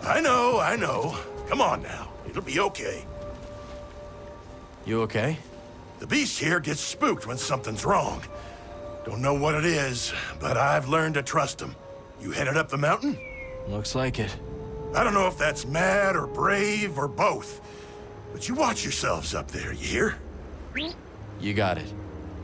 I know. Come on now. It'll be okay. You okay? The beast here gets spooked when something's wrong. Don't know what it is, but I've learned to trust him. You headed up the mountain? Looks like it. I don't know if that's mad or brave or both. But you watch yourselves up there, you hear? You got it.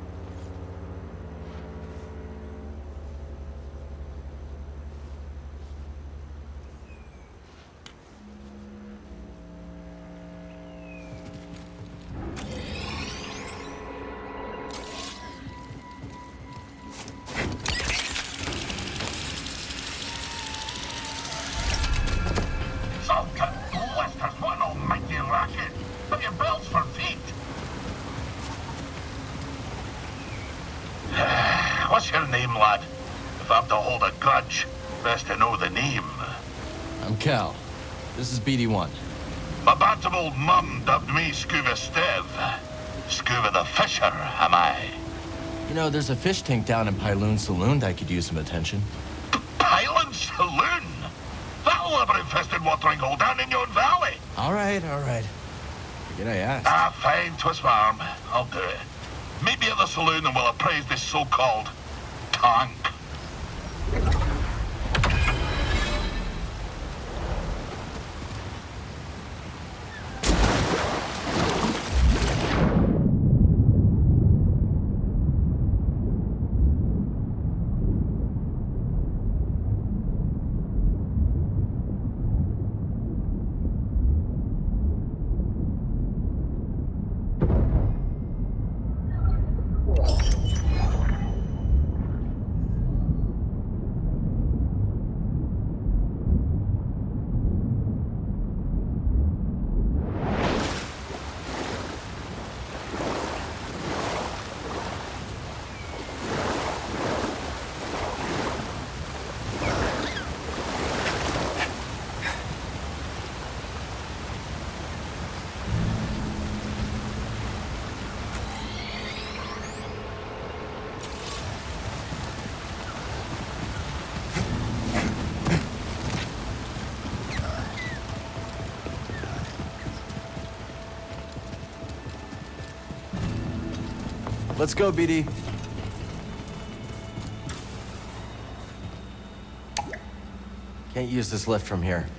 What's your name, lad? If I'm to hold a grudge, best to know the name. I'm Cal. This is BD1. My bantam old mum dubbed me Scuba Stev. Scuba the Fisher, am I? You know, there's a fish tank down in Pyloon Saloon that could use some attention. Pyloon Saloon? That'll have an infested watering hole down in your valley. All right. Figured I asked. Ah, fine, twist my arm. I'll do it. Meet me at the saloon and we'll appraise this so-called tank. Let's go, BD. Can't use this lift from here.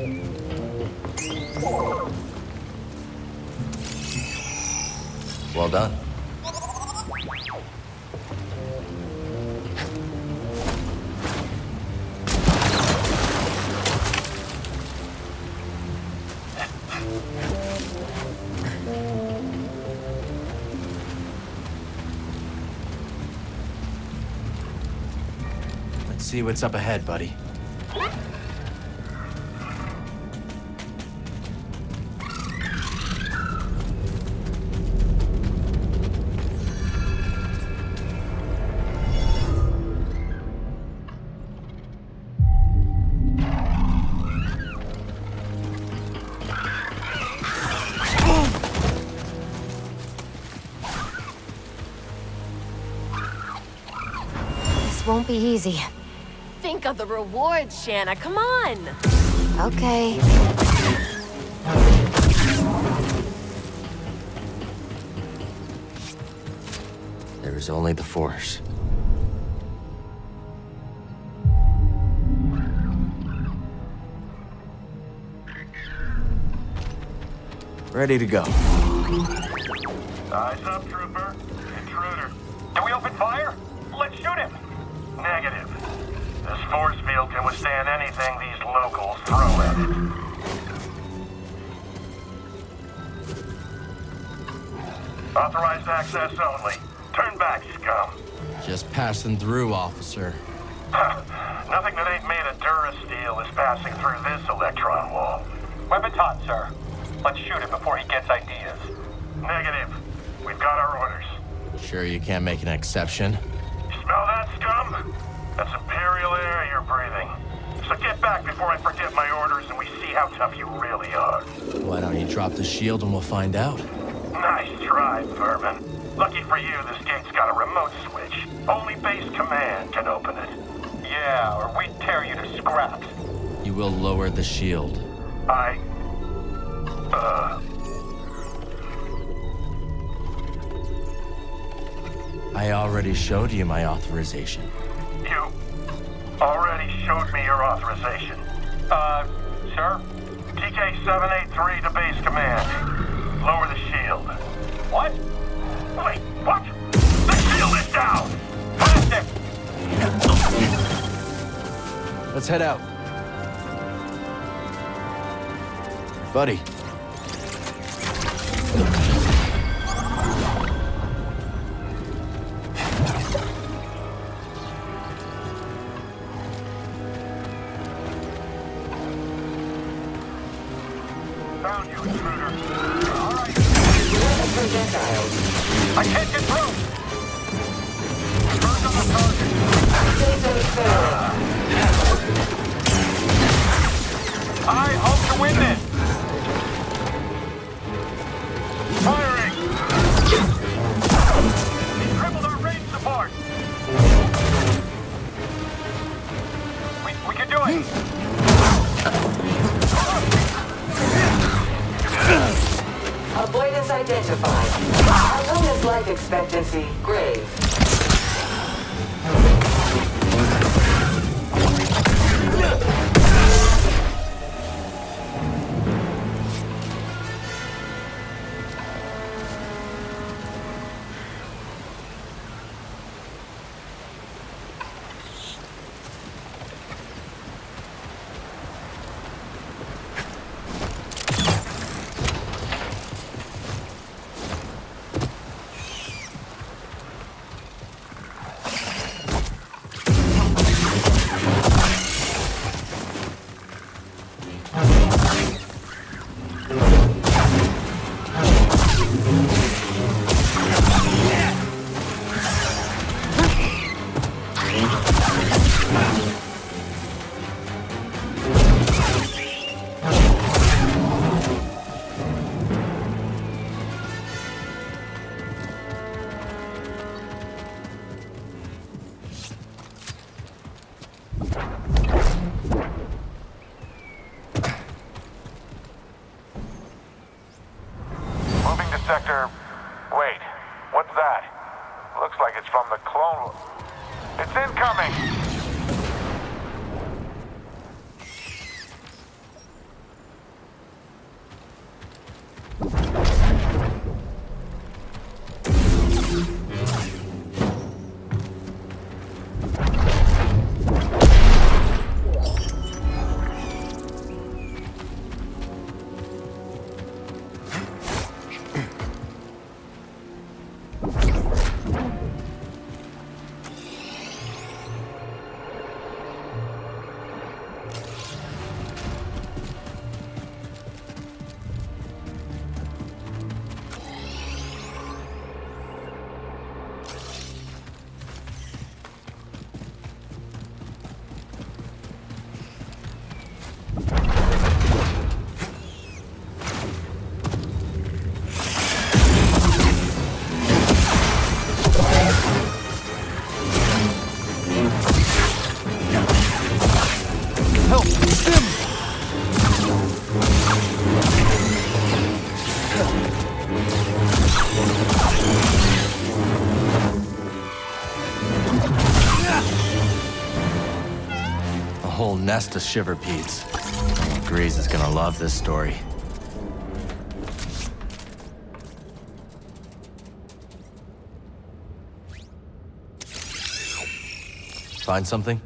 Well done. Let's see what's up ahead, buddy. Won't be easy. Think of the rewards, Shanna. Come on. Okay. There is only the Force. Ready to go. Eyes up, trooper. Intruder. Do we open fire? Let's shoot him. Negative. This force field can withstand anything these locals throw at it. Authorized access only. Turn back, scum. Just passing through, officer. Nothing that ain't made of Durasteel is passing through this electron wall. Weapons hot, sir. Let's shoot him before he gets ideas. Negative. We've got our orders. Sure you can't make an exception? You smell that, scum? That's Imperial air you're breathing. So get back before I forget my orders and we see how tough you really are. Why don't you drop the shield and we'll find out? Nice try, vermin. Lucky for you, this gate's got a remote switch. Only base command can open it. Yeah, or we'd tear you to scraps. You will lower the shield. I already showed you my authorization. You already showed me your authorization. Sir? TK-783 to base command. Lower the shield. What? Wait, what? The shield is down! Blast it! Let's head out. Buddy. Found you, intruder. All right. I can't get through! Burn on the target! I hope to win this! Firing! He crippled our range support! We can do it! Avoidance identified. Avoidance life expectancy, grave. Sector... Wait, what's that? Looks like it's from the clone... It's incoming! Whole nest of Shiverpedes. Grease is gonna love this story. Find something?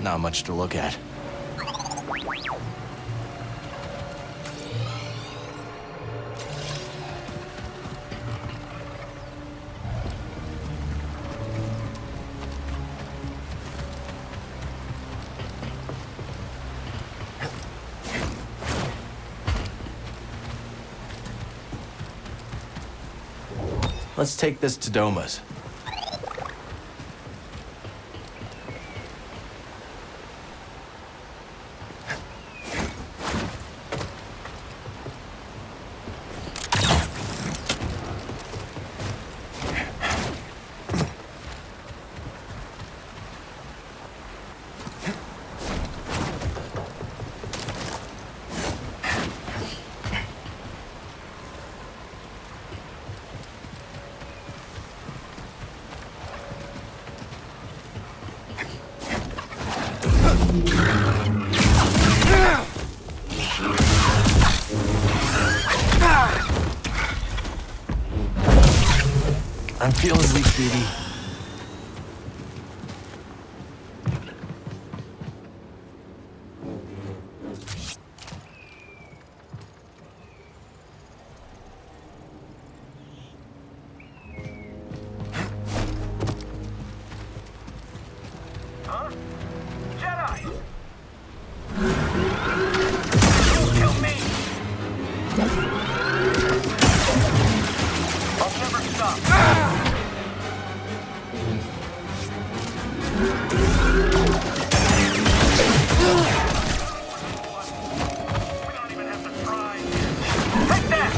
Not much to look at. Let's take this to Doma's. I'm feeling weak, BD. Huh? Jedi! Kill me! I'll never stop. We don't even have to try. Take that!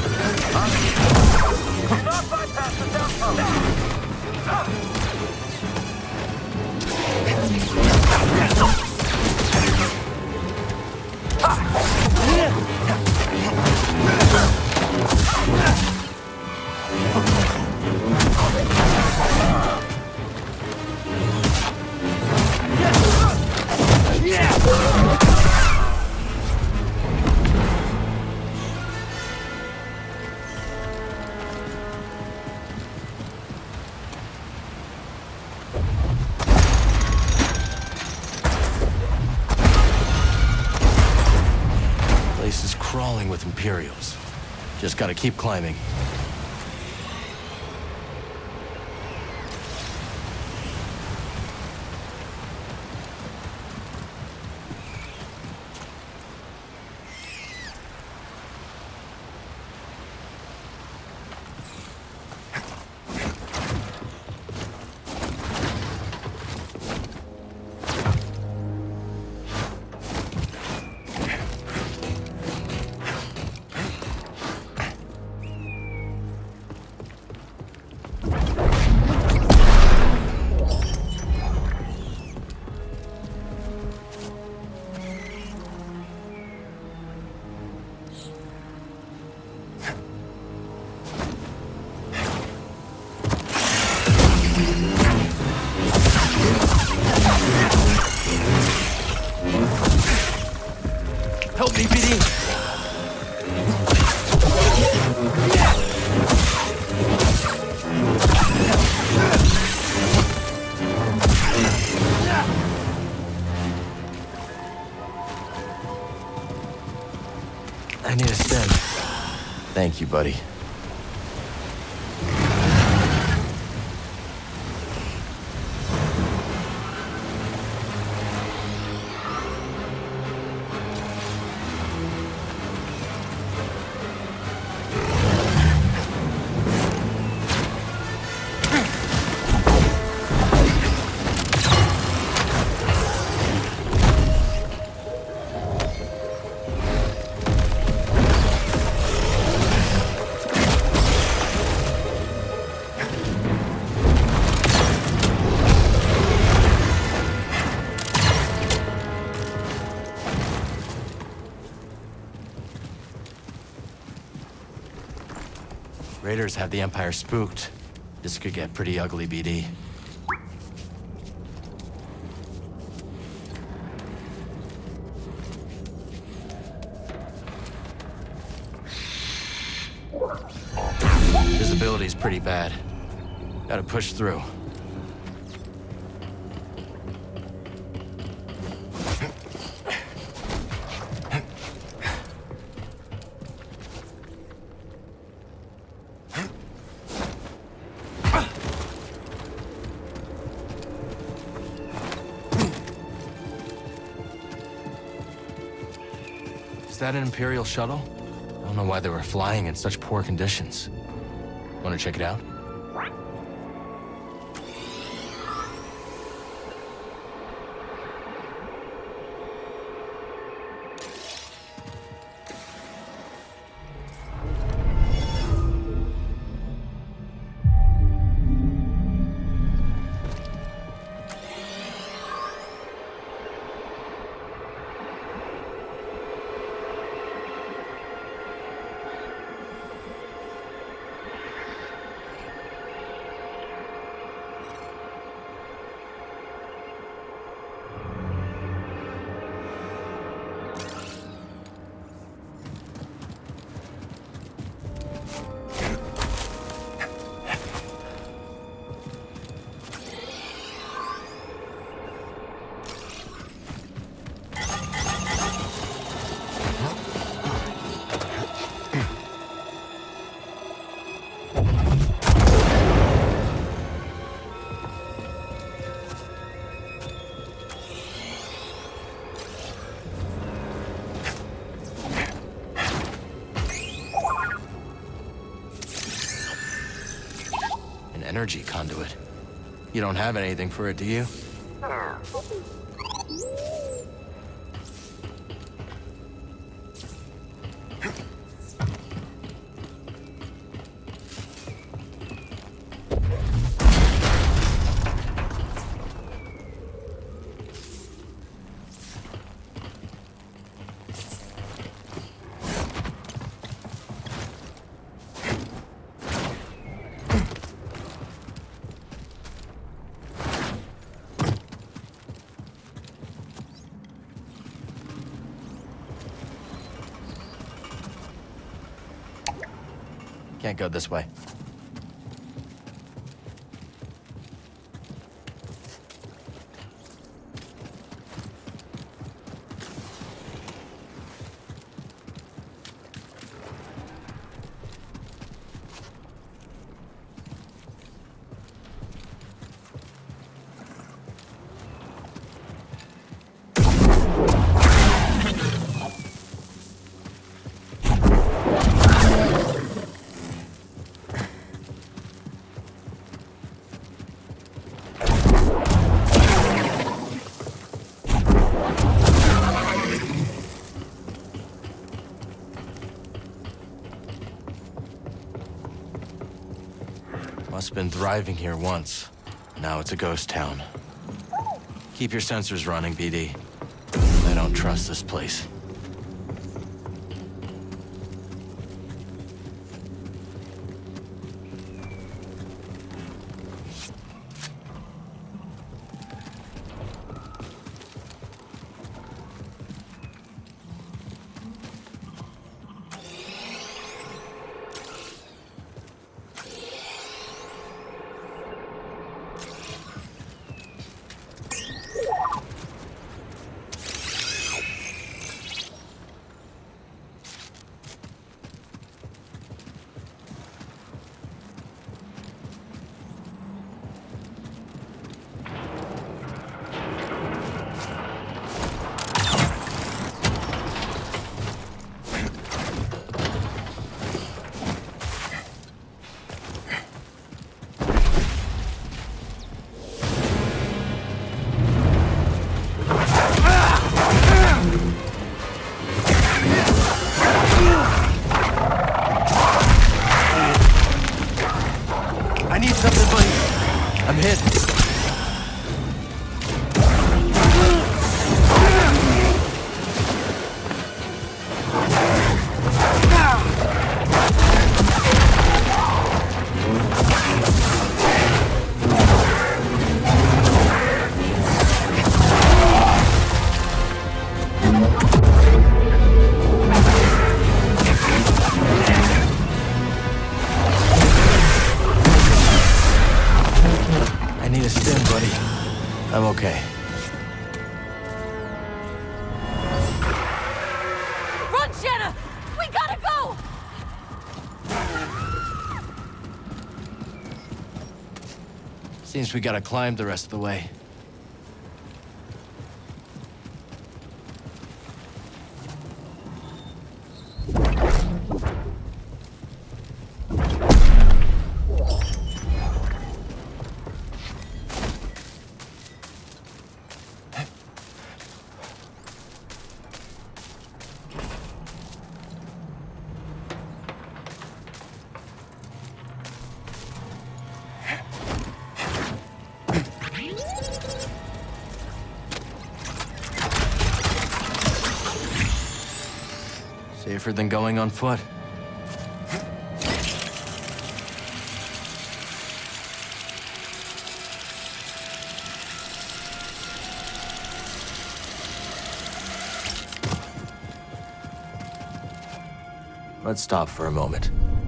Do not bypass the outpost. Place is crawling with Imperials. Just gotta keep climbing. Help me, BD! I need a stem. Thank you, buddy. Raiders have the Empire spooked. This could get pretty ugly, BD. Visibility's pretty bad. Gotta push through. Is that an Imperial shuttle? I don't know why they were flying in such poor conditions. Want to check it out? Energy conduit. You don't have anything for it, do you? Can't go this way. Must have been thriving here once. Now it's a ghost town. Keep your sensors running, BD. I don't trust this place. I'm hit. I need a stim, buddy. I'm okay. Run, Shanna! We gotta go! Seems we gotta climb the rest of the way. Safer than going on foot. Let's stop for a moment.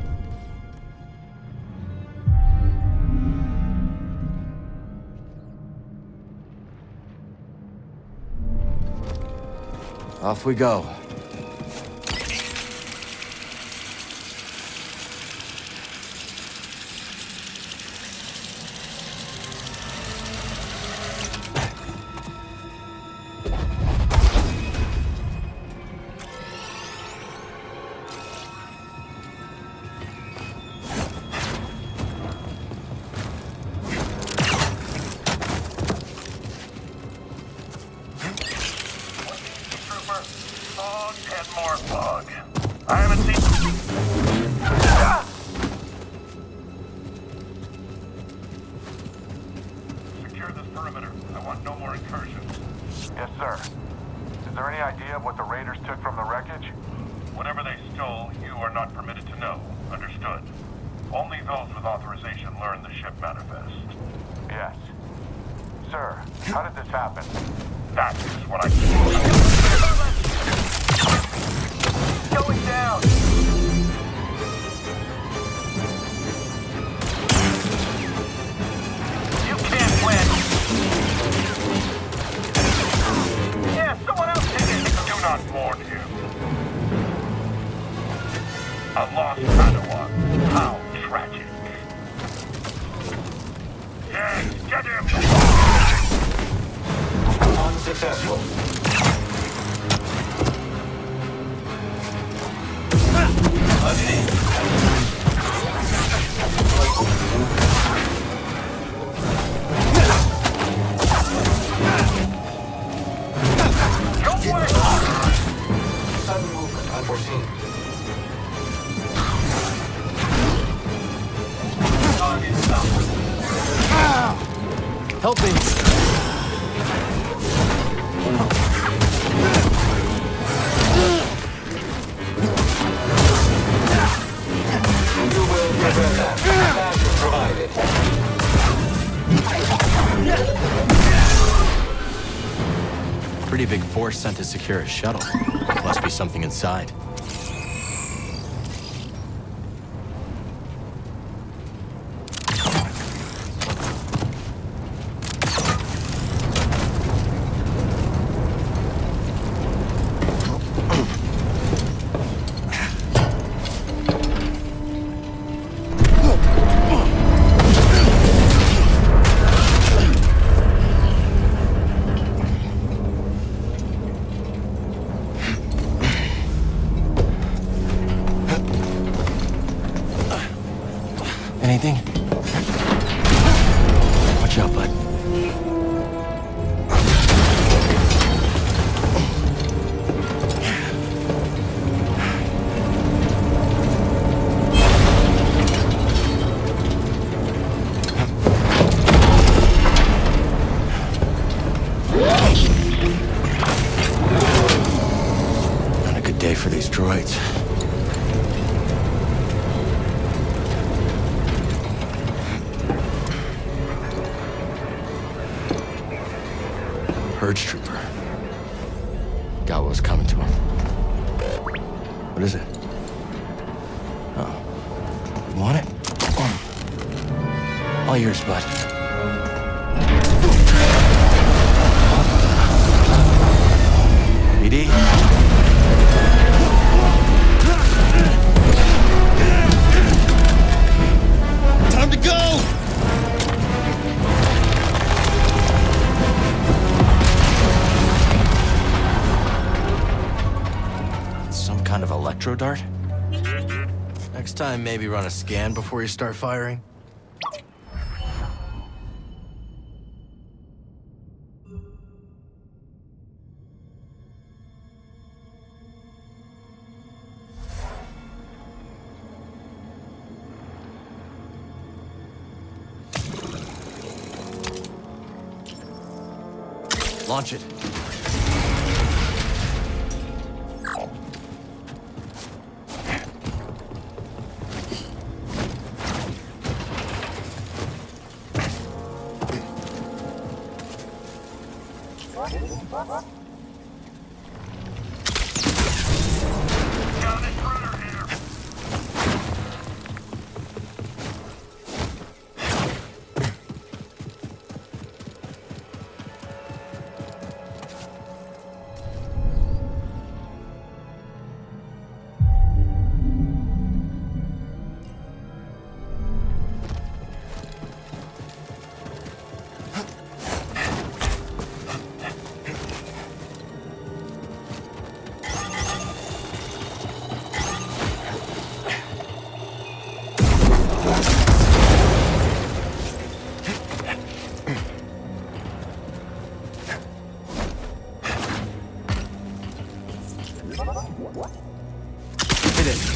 Off we go. Help me! Pretty big force sent to secure a shuttle. Must be something inside. Anything? Watch out, bud. Not a good day for these droids. Purge trooper. Got what was coming to him. What is it? Oh. You want it? All yours, bud. BD? Time to go! Kind of electro dart? Next time, maybe run a scan before you start firing. Launch it. Got an intruder here. Hit it.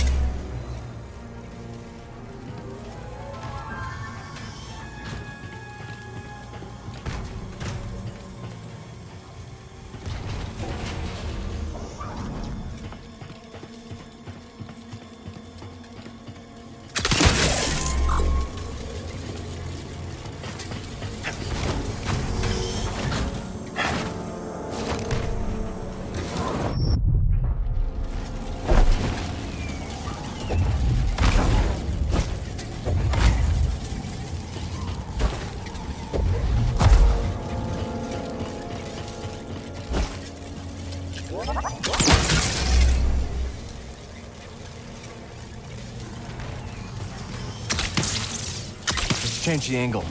Let's change the angle.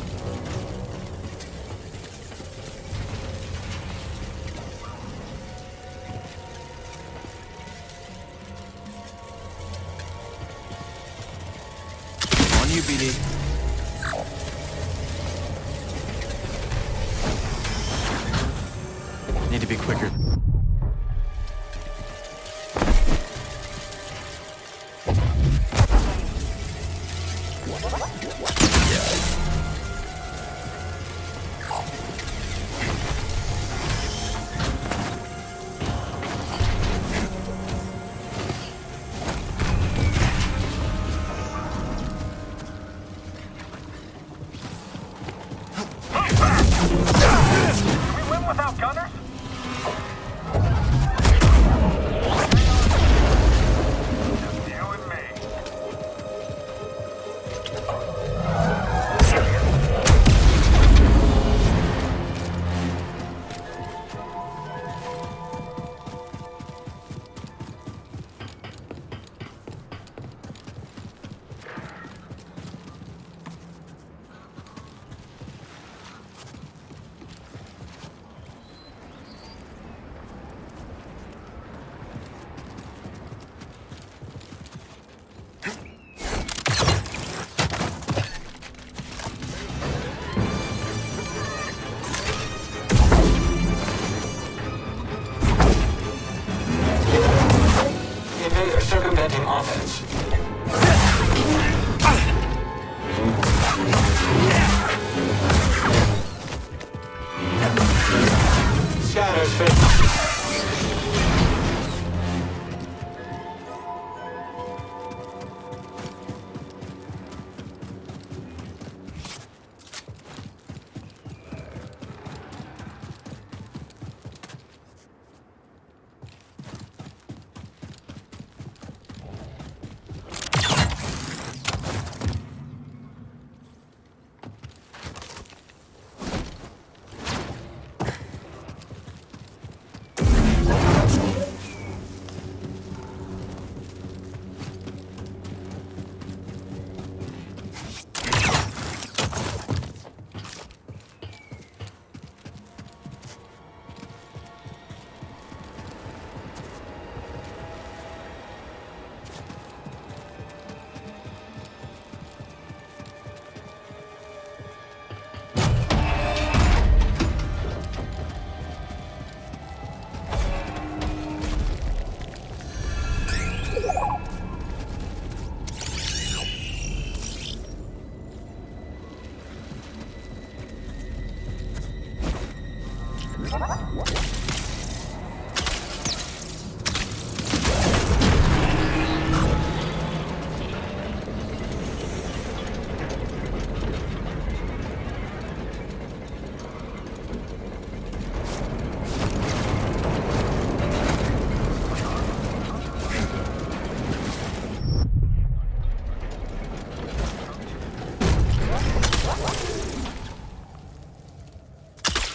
On you, BD. Need to be quicker. Can we win without gunners? Just you and me. Invader circumventing offense. Scatters fit.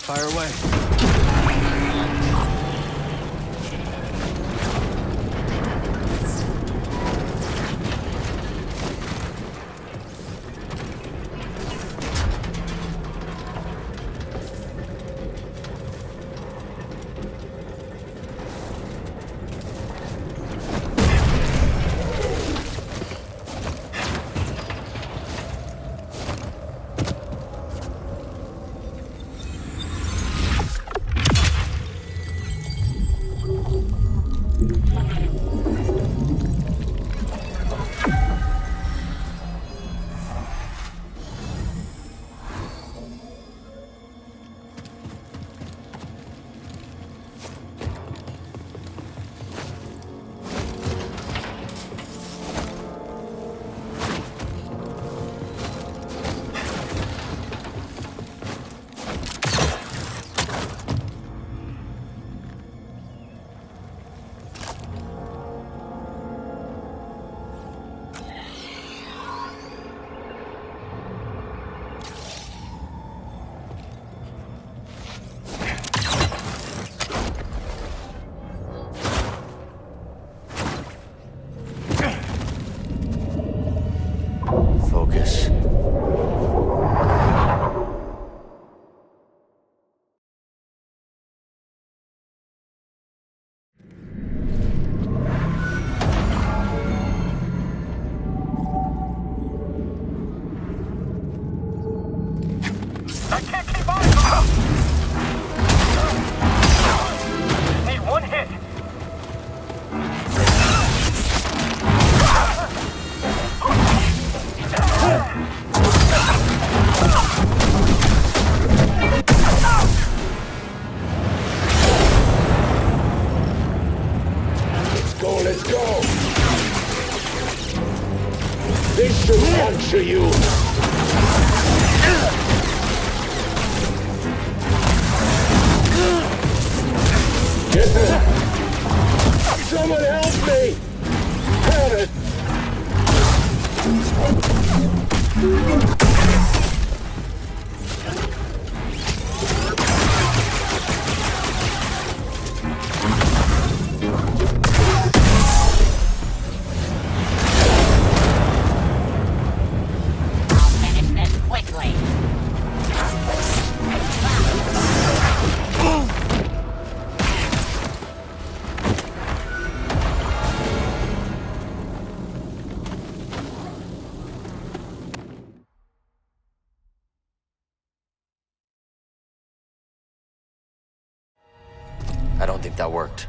Fire away. Focus. I can't keep on! Need one hit! Let's go! This should puncture you! Get this! Someone help me! Help it! I don't think that worked.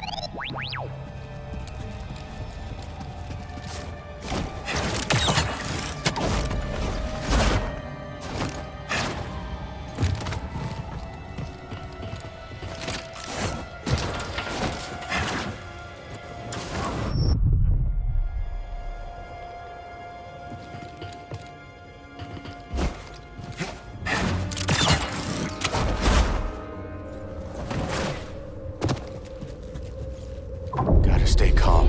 Gotta stay calm.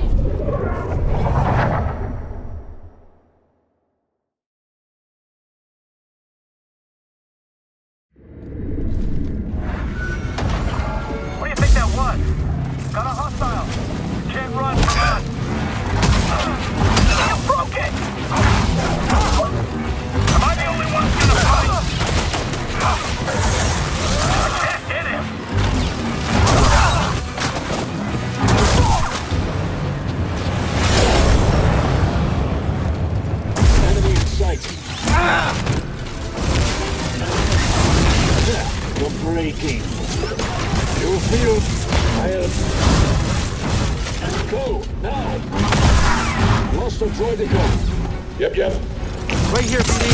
What do you think that was? Got a hostile. Can't run from that. You broke it! Am I the only one gonna fight? I can't hit him! Enemy in sight. You're breaking. You feel... I'll... Go, now! Lost a droidical. Yep. Right here, BD.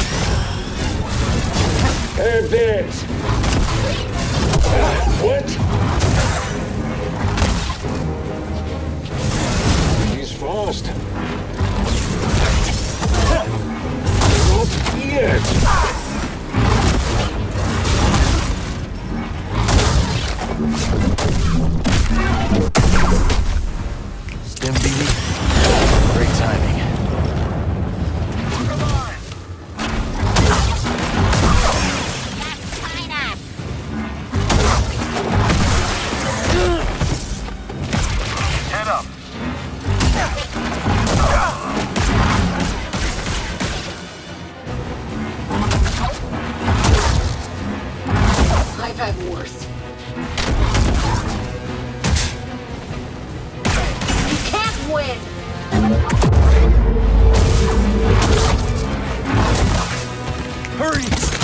There it is. What? He's fast. Not yet. Stim, BD. Great timing. Come on! yours. You can't win! Hurry!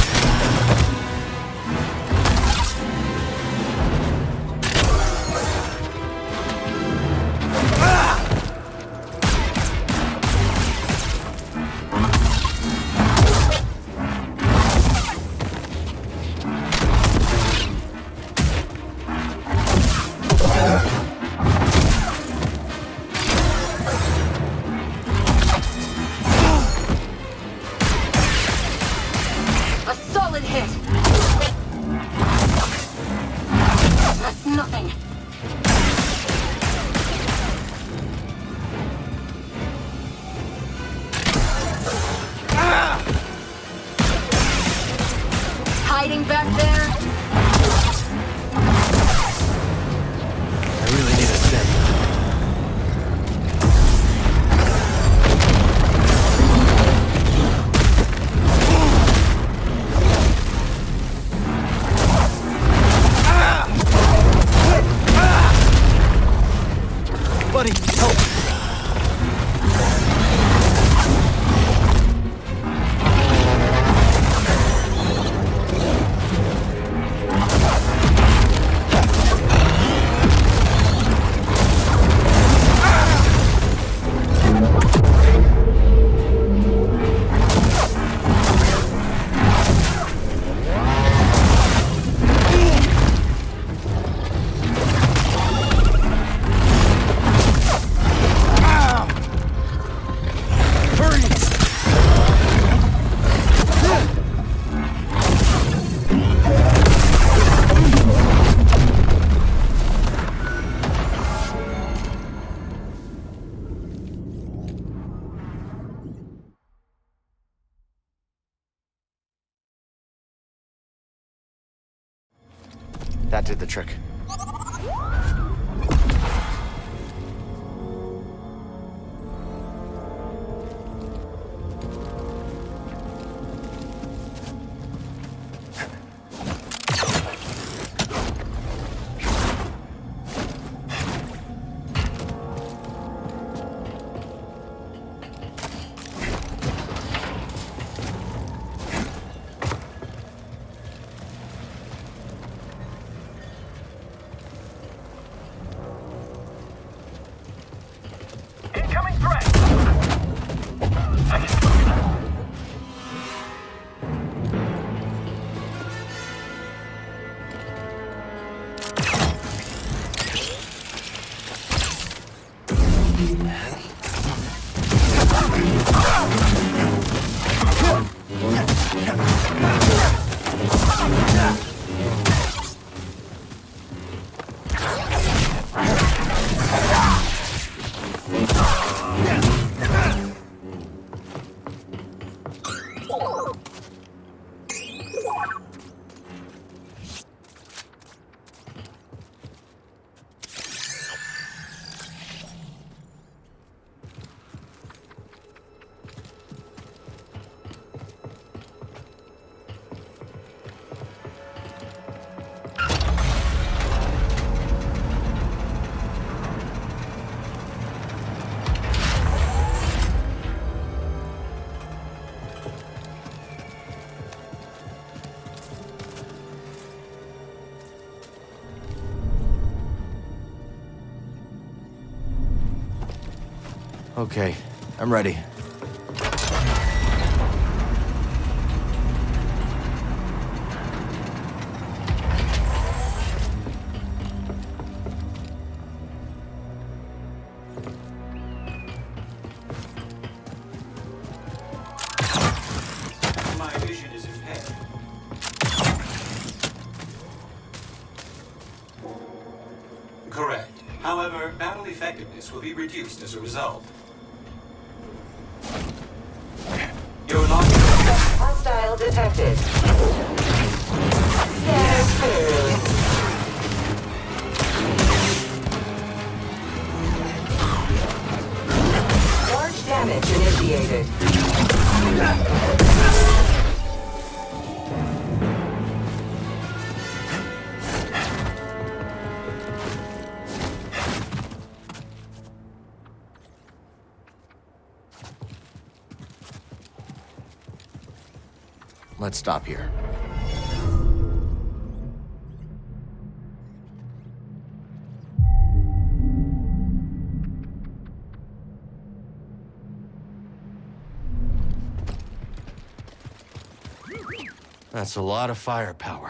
Hiding back there? I really need a sip. Buddy, help! That did the trick. Okay, I'm ready. My vision is impaired. Correct. However, battle effectiveness will be reduced as a result. You're locked. Hostile detected. Yes, large damage initiated. Let's stop here. That's a lot of firepower.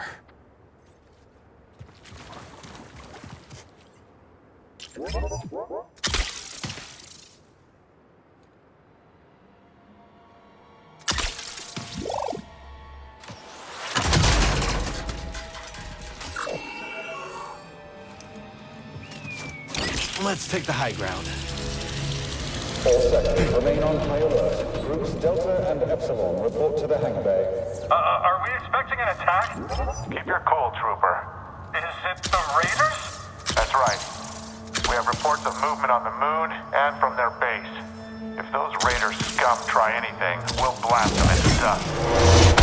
Let's take the high ground. All sectors remain on high alert. Groups Delta and Epsilon report to the hangar bay. Are we expecting an attack? Keep your cool, Trooper. Is it the Raiders? That's right. We have reports of movement on the moon and from their base. If those Raider scum try anything, we'll blast them into dust.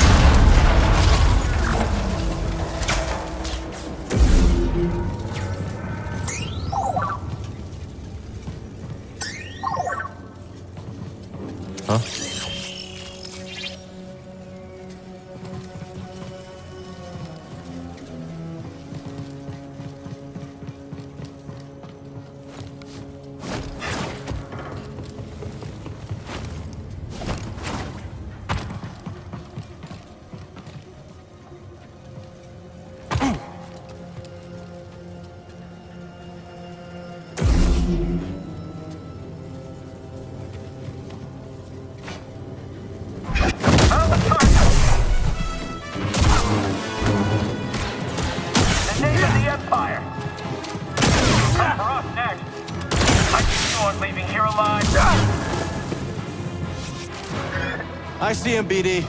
Huh? I see him, BD.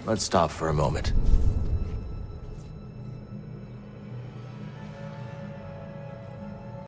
let's stop for a moment.